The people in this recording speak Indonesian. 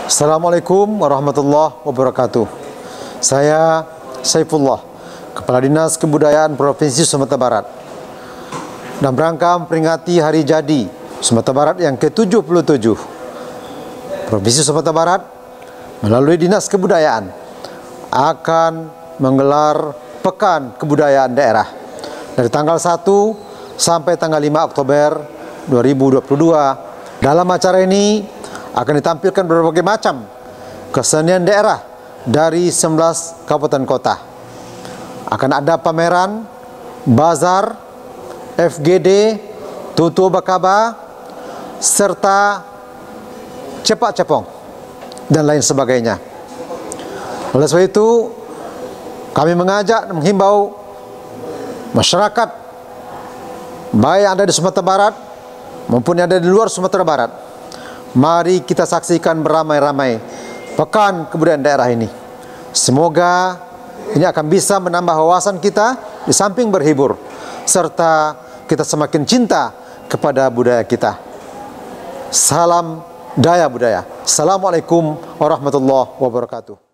Assalamualaikum warahmatullahi wabarakatuh. Saya Saifullah, Kepala Dinas Kebudayaan Provinsi Sumatera Barat. Dalam rangka memperingati Hari Jadi Sumatera Barat yang ke-77, Provinsi Sumatera Barat melalui Dinas Kebudayaan akan menggelar Pekan Kebudayaan Daerah dari tanggal 1 sampai tanggal 5 Oktober 2022. Dalam acara ini akan ditampilkan berbagai macam kesenian daerah dari 19 kabupaten kota. Akan ada pameran, bazar, FGD, tutu bakaba, serta cepak cepong dan lain sebagainya. Oleh sebab itu, kami mengajak dan menghimbau masyarakat baik yang ada di Sumatera Barat maupun yang ada di luar Sumatera Barat, mari kita saksikan beramai-ramai Pekan Kebudayaan Daerah ini. Semoga ini akan bisa menambah wawasan kita di samping berhibur, serta kita semakin cinta kepada budaya kita. Salam daya budaya. Assalamualaikum warahmatullahi wabarakatuh.